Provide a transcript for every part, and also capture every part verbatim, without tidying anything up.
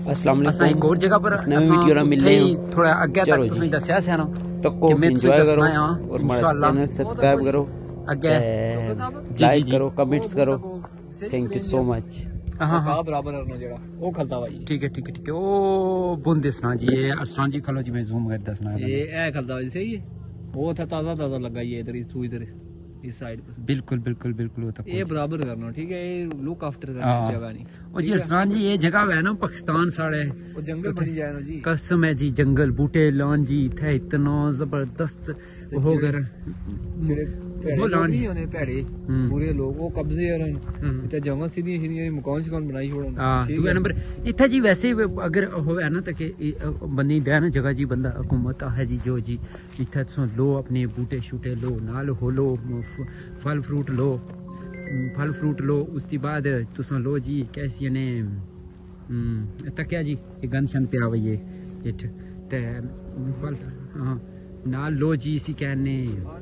अस्सलाम वालेकुम। असां एक और जगह पर नवी वीडियो ना मिलने थोड़ा आगे तक तुसें दस्या सी ना तो को एंजॉय करो और हमारा चैनल सब्सक्राइब करो, अगे लाइक करो, कमेंट्स करो। Thank you so much. हां हां बराबर करना जेड़ा ओ खलता भाई। ठीक है ठीक है ठीक है। ओ बुंद दसना जी, ये अरसान जी खलो जी, मैं जूम कर दसना ये ए खलता भाई सही है। वो था ताजा ताजा लगा ये इधर इस इधर इस साइड पर। बिल्कुल बिल्कुल बिल्कुल वो तक ये बराबर करना ठीक है। ये लुक आफ्टर करना जगह नहीं। ओ जी अरसान जी ये जगह है ना पाकिस्तान साढ़े वो जंगल बनी जाए ना जी। कसम है जी, जंगल बूटे लॉन जी थे इतना जबरदस्त हो गए वो लान नहीं होने पेड़े पूरे लोग वो कब्जे यार इते जमा सीधी सीधी मकान सिकान बनाई छोड़ो। हां दूसरा नंबर इथे जी वैसे अगर होवे ना तो के बंदी दे ना जगह जी बंदा हुकूमत है जी जो जी इथे तुम लो अपने बूटे शूटे लो नाल हो लो फल फ्रूट लो फल फ्रूट लो उसके बाद तुम लो जी कैसी ने तकिया जी ये गंद शंद पे आवे ये इठ ते फल हां नाल लो जी इसी कहने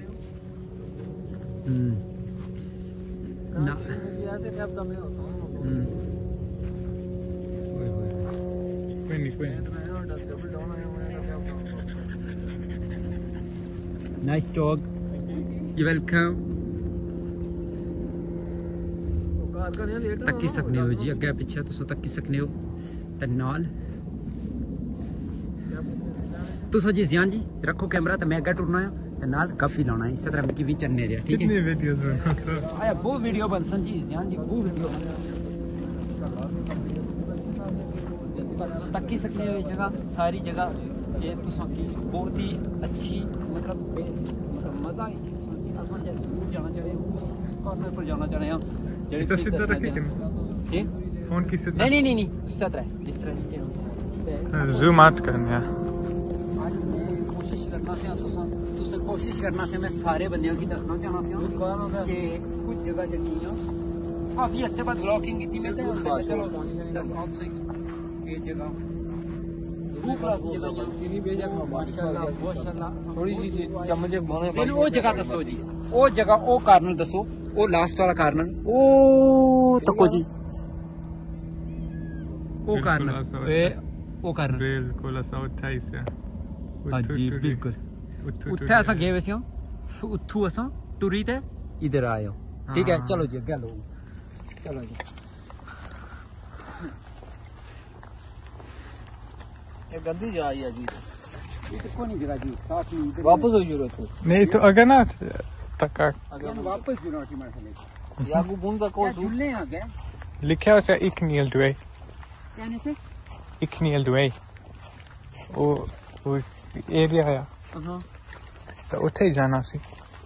ना नाइस टॉक यू वेलकम। तक्की सकने हो जी अगे पिछे तुस तक्की सकने हो ते नाल तुस जी जियान जी रखो कैमरा ते मैं अगे टुरना है नाल काफी लाना है इस तरह मिकी भी चलने रहा ठीक है। कितनी वीडियोस बना सर आया वो वीडियो बनसन जी जियान जी वो वीडियो तक्की सकने हो जगह सारी जगह ये तुसा की बहुत ही अच्छी मतलब मतलब मजा इस असमान जब दूर जाना चाह रहे हो कॉर्नर पर जाना चाह रहे हैं जैसे सीधा रखे जी फोन की सीधा नहीं नहीं नहीं नहीं उस तरह जिस तरह जूम आउट करना है। कोशिश करना से तुसा तुसा कोशिश करना से मैं सारे बंदियों की दसना चाहना था कि कुछ जगह जनी है काफी अच्छे बाद ब्लॉगिंग की मैं चलो दसना तो ये जगह खूब रास जगह चीनी भेजा माशाल्लाह माशाल्लाह थोड़ी सी चम्मच बने फिर वो जगह दसो जी वो जगह वो कार्नर दसो वो लास्ट वाला कार्नर ओ तको जी वो कार्नर ए वो कार्नर बिल्कुल ऐसा होता है इसे हां जी बिल्कुल उत्थे असा गए वैसे उथू असा टुरी ते इधर आए हो ठीक है। चलो जी अगे लो चलो जी ये गंदी जा रही है जी ये तो कोई नहीं जगह जी साफ नहीं वापस हो जरूरत है नहीं तो अगर ना तक अगर वापस जुनाटी मार ले या वो बुन का कोस झूलने आ गए लिखा है इकनियल डवे कहने से इकनियल डवे वो वो एरिया है हां तो उठे ही जाना सी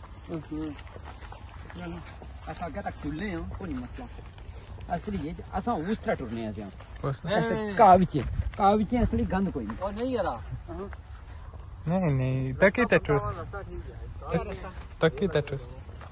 अच्छा क्या तक झूलने हैं कोई मसला असली ये असा उस तरह टुरने हैं ऐसे का विच का विच असली गंद कोई नहीं ओ नहीं यार नहीं नहीं तकी टेट्रस तकी टेट्रस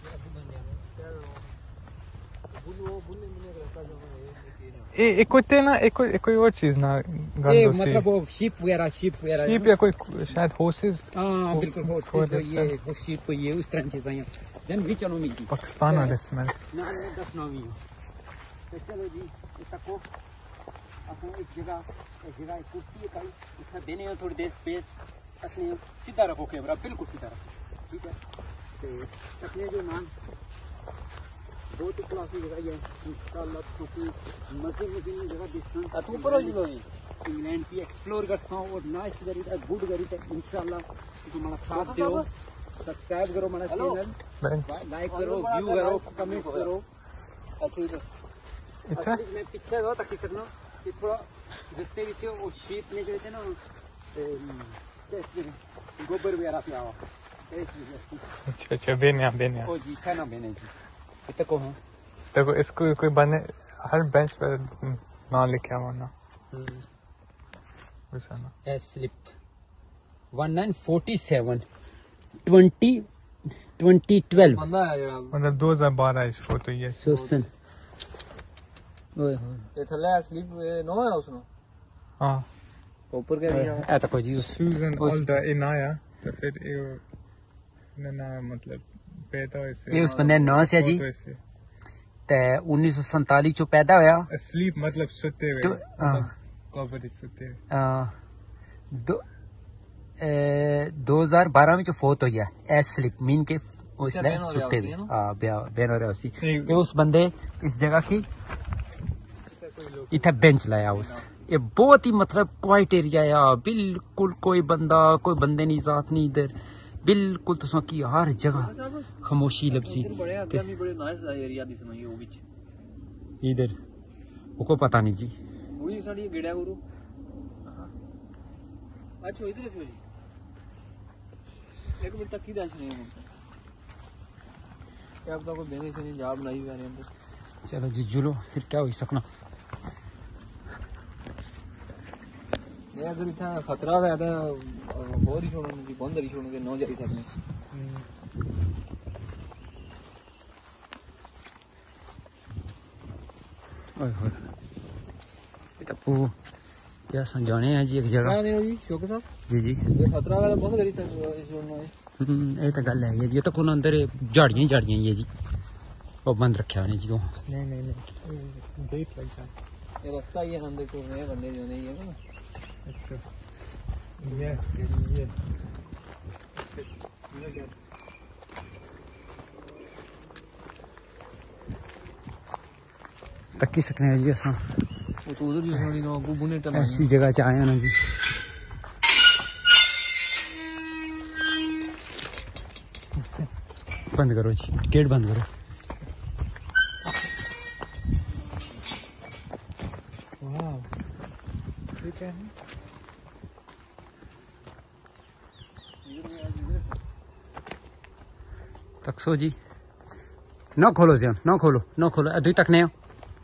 ए एक कोई ना एक कोई कोई और चीज ना गंद ये मतलब वो शीप वगैरह शीप वगैरह शीप या कोई शायद हॉर्सेस हां बिल्कुल हॉर्सेस ये वो शीप ये उस तरह चीजें हैं जन भी चलो मिलती पाकिस्तान वाले स्मेल ना नहीं दस नौवीं तो चलो जी ये तको अपन एक जगह एक जगह एक कुर्सी है कल इतना देने हो थोड़ी देर स्पेस अपने सीधा रखो कैमरा बिल्कुल सीधा रखो ठीक है। तो अपने जो मान बहुत ही क्लासी जगह है इंशाल्लाह क्योंकि मजे मजे की जगह डिस्टेंस तू ऊपर हो जी इंग्लैंड की एक्सप्लोर कर सो और नाइस गरी था गुड गरी था इंशाल्लाह तुम्हारा साथ दो सब्सक्राइब करो हमारा चैनल लाइक करो व्यू करो कमेंट करो अच्छा मैं पीछे दो तक सकना कि थोड़ा रस्ते ਵਿੱਚ ਉਹ ਸ਼ੀਪ ਨੇ ਜਿਹੜੇ ਤੇ ਨਾ गोबर वगैरह पे आओ अच्छा अच्छा बेने बेने ओ जी खाना बेने जी इतना को हूं देखो इसको कोई बने हर बेंच पर नाम लिखा हुआ ना वैसा ना एस स्लिप उन्नीस सौ सैंतालीस बीस ट्वेंटी ट्वेल्व बंदा है जेड़ा मतलब दो हज़ार बारह इस फोटो ये सोसन ओए ये थले स्लिप नो है उसनो हां ऊपर के ए तक जी सूजन ऑल द इनाया तो फिर ये ना मतलब पैदा होए ये उस बंदे नाम से जी ते उन्नीस सौ सैंतालीस चो पैदा होया स्लीप मतलब सोते हुए कवर इस होते दो दो हजार बारह में जो फोत होया एस स्लिप मीन के वो इसलिए सुते हां बेन हो रहा उसी ये उस बंदे इस जगह की इतना बेंच लाया उस ये बहुत ही मतलब क्वाइट एरिया है बिल्कुल कोई बंदा कोई बंदे नहीं जात नहीं इधर बिल्कुल तुसा की हर जगह खामोशी लबसी इधर वो को पता नहीं जी वही साड़ी गेड़ा गुरु अच्छा इधर क्यों जी एक मिनट तक की दाश नहीं है क्या आपका कोई बेने से नहीं जॉब नहीं हुआ अंदर चलो जी जुलो फिर क्या हो सकना ये अगर इतना खतरा है तो और ही छोड़ो जी बंद ही छोड़ो के नौ जाई सकने ओए होए ये तो या संजाने हैं जी एक जगह नहीं जी शोक साहब जी जी ये खतरा वाला बंद करी सकते छोड़ना है हम्म ये तो गल है जी ये तो कोन अंदर झाड़ियां ही झाड़ियां ही है जी वो बंद रखा है जी को नहीं नहीं नहीं गेट लग जाए ये रास्ता ही है अंदर को नए बंदे जो नहीं है ना अच्छा यस यस तक्की सकने हैं जी असा वो तो उधर भी थोड़ी ना को बुने टम ऐसी जगह च आए ना जी बंद करो जी गेट बंद करो वाह ये क्या है तकसो जी न खोलो जी न खोलो न खोलो अभी तक नहीं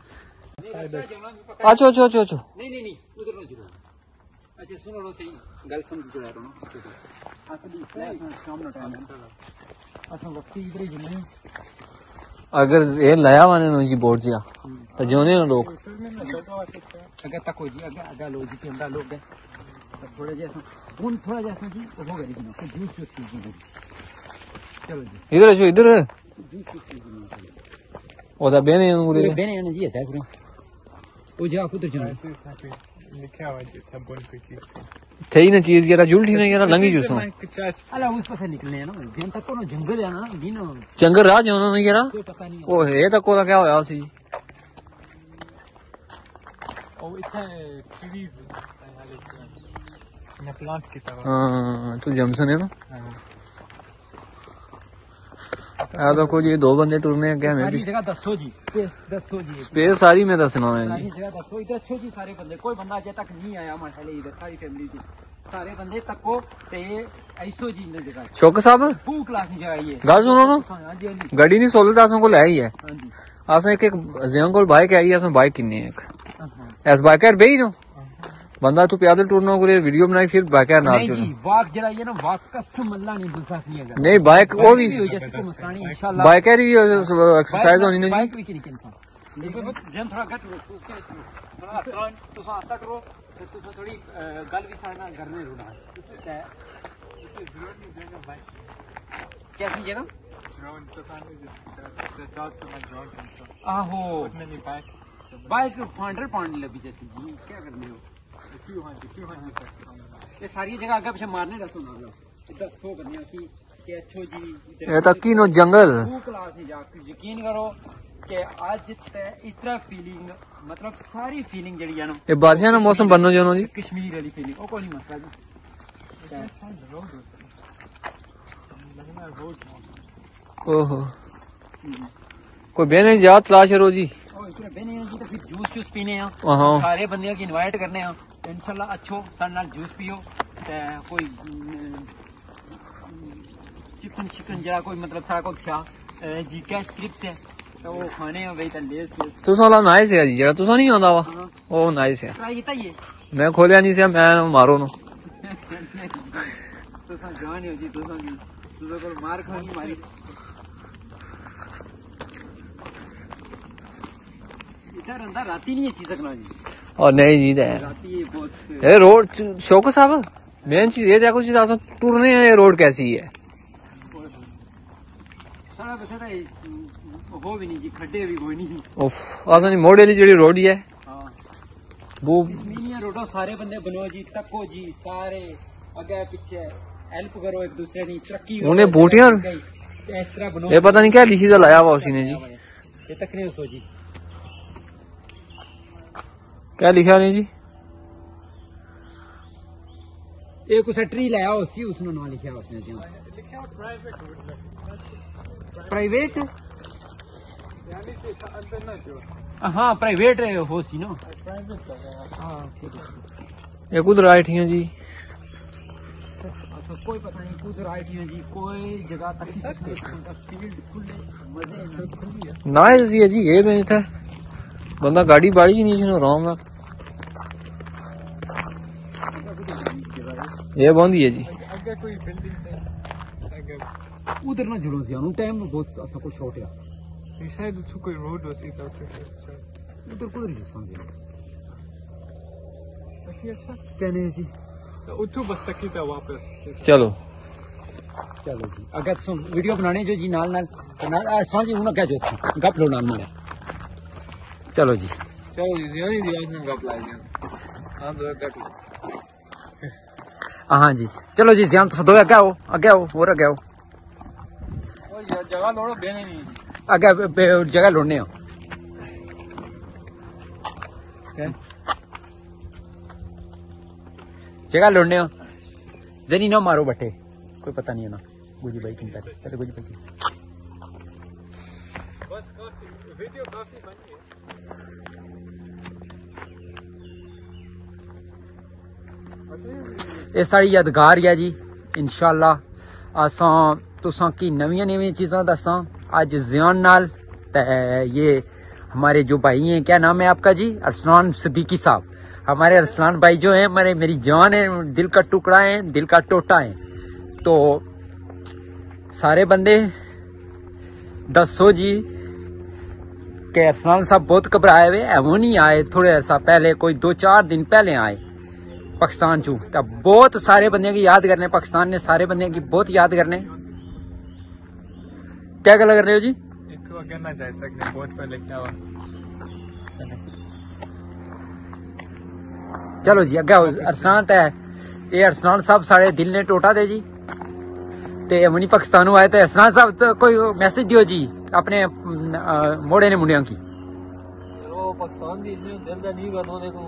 अच्छा अच्छा अच्छा अच्छा नहीं नहीं नहीं उधर न जुड़ो अच्छा सुनो रो सही गल समझ जुड़ा रो असली इसलिए शाम ना टाइम असन वक्त इधर ही जुड़ने अगर ये लाया वाने नो जी बोर्ड जिया तो जोने ना लोग अगर तक हो जी अगर अगर लो जी कैमरा लोग गए थोड़ा जैसा उन थोड़ा जैसा जी वो करी जी ना जूस जूस की चलो जी इधर जो इधर जूस जूस की ओदा बेने उरे बेने ने जी है करो वो जा उधर जाओ लिखा हुआ जी था बोल कोई चीज थी ना चीज यार जुलठी ना यार लंगी जूसो अला उस पासे निकलने है ना जन तक को जंगल है ना बिनो जंगल राह जो ना यार कोई पता नहीं ओ ये तक को क्या होया सी ओ इतना ट्रीज ना प्लांट की तरह हां तू जमसन है ना आ तो को जी दो बंदे टुरने क्या मैं भी जगह दसो जी दसो जी स्पेस सारी में दसना है सारी जगह दसो इधर अच्छो जी सारे बंदे कोई बंदा अजे तक नहीं आया माशाल्लाह इधर सारी फैमिली की सारे बंदे तक को ते ऐसो जी ने जगह शौक साहब फू क्लास की जगह ये गल सुनो ना हां जी हां जी गाड़ी नहीं सोलह दासों को ले आई है हां जी अस एक एक जियां कोल बाइक आई है बाइक किन्नी है एक एस बाइक बेही जो बंदा तू पैदल टूरना को वीडियो बनाई फिर बाइक नाल नहीं जी वाक जरा ये ना वाक कसम अल्लाह नहीं भूल सकती है नहीं बाइक वो भी जैसे को मसानी इंशाल्लाह बाइक भी एक्सरसाइज होनी ना जी बाइक भी की इंसान लेकिन जन थोड़ा घट उसके थोड़ा आसान तो आस्ता करो तो थोड़ी गल भी साना करने रुना है कैसी जगह ड्रोन तो खाने चार्ज तो मैं ड्रोन कंसो आहो उसमें नहीं बाइक बाइक फांडर पानी लगी जैसी जी क्या करने हो क्यों हां क्यों हां ये सारी जगह आगे पीछे मारने रसो ना इधर सो करने की कि अच्छो जी ये तक की नो जंगल वो क्लास है जाके यकीन करो कि आज इस तरह फीलिंग मतलब सारी फीलिंग जड़ी है ना ये बारिश ना मौसम बननो जो जी कश्मीर वाली फीलिंग ओ कोई नहीं मसला जी ओहो कोई बेने जा तलाश रो जी और इतने बेने हैं जी तो फिर जूस जूस पीने हैं हां सारे बंदे की इनवाइट करने हैं इंशाल्लाह अच्छो सारे नाल जूस पियो ते कोई चिकन चिकन जरा कोई मतलब सारा को क्या जी क्या स्क्रिप्ट है तो वो खाने हैं भाई लेस तू साला नाइस है जी जरा तू नहीं आंदा वा ओ नाइस है ट्राई कीता ये मैं खोलिया नहीं से मैं मारो नो तो सा जान हो जी तो सा तो को मार खानी मारी इधर अंदर राती नहीं अच्छी सकना जी और नहीं जी दे राती ये बहुत ए रोड शौक साहब मेन चीज ये जाको चीज आसा टूरने ये रोड कैसी है सारा बस है हो भी नहीं जी खड्डे भी कोई नहीं उफ आसा नहीं मोड़े ली जेडी रोड है हां वो मीनिया रोडो सारे बंदे बनो जी, तको जी सारे अगे पीछे हेल्प करो एक दूसरे की, तरक्की करो। उन्हें बूटियां इस तरह बनो। ये पता नहीं क्या लिखी तो लाया हुआ उसी ने जी, ये तक नहीं सो जी क्या लिखा नहीं जी, ये कुछ ट्री लाया उसी उसने ना लिखा उसने जी प्राइवेट यानी कि अंदर ना जो हाँ प्राइवेट हो सी ना ये खुद राइट है जी। अच्छा कोई पता नहीं कुछ राइट है जी, कोई जगह तक फील्ड खुले मजे ना है जी, ये मैं था बंदा गाड़ी बाड़ी ही नहीं आराम ना, ये बंदी है जी। आगे कोई बिल्डिंग है आगे उधर ना जुड़ो सी उन टाइम बहुत ऐसा कुछ शॉट है ये शायद उसको कोई रोड हो सी तो उधर कुछ नहीं समझे तकी अच्छा कहने जी। तो उठो बस तकी था वापस। चलो चलो जी अगर सुन वीडियो बनाने जो जी नाल नाल नाल सांझी उन क्या जो गप लो नाल मारे। चलो जी चलो जी जी जी आज गप लाई दिया हां दो कट। हाँ जी चलो जी ध्यान तो दो अगे आओ अगे आओ और अगे आओ ओ यार जगह लोड़ो बेने नहीं अगे जगह लोड़ने हो जगह लोड़ने हो जनी ना मारो बटे कोई पता नहीं है ना गुजी भाई चिंता नहीं चलो गुजी भाई बस काफी वीडियो काफी बनी है। ये साड़ी यादगार है जी। इंशाल्लाह असां तुसां की नवी नवी चीज़ां दसां अज ज़ियान नाल। ते ये हमारे जो भाई हैं, क्या नाम है आपका जी? अरसलान सिद्दीकी साहब। हमारे अरसलान भाई जो हैं हमारे मेरी जान है, दिल का टुकड़ा है, दिल का टोटा है। तो सारे बंदे दसो जी के अरसलान साहब बहुत घबराए हुए वो नहीं आए, थोड़े अर्सा पहले कोई दो चार दिन पहले आए पाकिस्तान चू। तब बहुत सारे बंदे की याद करने, पाकिस्तान ने सारे बंदे की बहुत याद करने। क्या गल कर रहे हो जी? एक तो अगर ना जा सकते बहुत पहले क्या हुआ। चलो जी अगे अरसलान ते ये अरसलान साहब सारे दिल ने टोटा दे जी। ते मनी पाकिस्तानों आए थे अरसलान साहब तो कोई मैसेज दियो जी अपने मोड़े ने मुंडिया की। पाकिस्तान दी दिल दा नहीं करनो देखो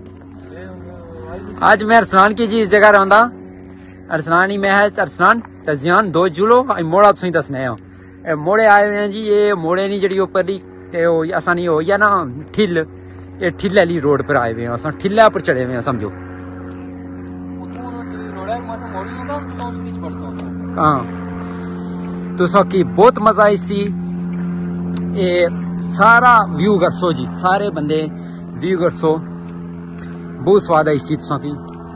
आज मैं अरसलान की जी इस जगह रहा अरसलान ही मैं है अरसलान तजियान दो जुलो मोड़ा तुम दसने हो मोड़े आए हुए हैं जी। ये मोड़े नहीं जी उपर असा नहीं हो या ना ठिल, ये ठिल वाली रोड पर आए हुए हैं, असा ठिल्ला पर चढ़े हुए हैं समझो। हाँ तो की बहुत मजा आई सी। ये सारा व्यू करसो जी, सारे बंदे व्यू करसो, बहुत स्वाद आई सी तुसा की।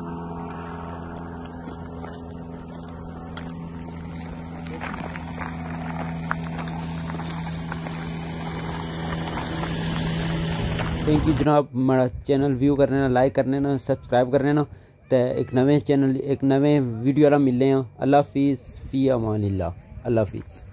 थैंक यू जनाब, हमारा चैनल व्यू करने ना, लाइक करने ना, सब्सक्राइब करने ना। तो एक नवे चैनल एक नवे वीडियो मिलने हैं। अल्लाह हाफिज़, फी अमानिल्लाह, अल्लाह हाफिज़।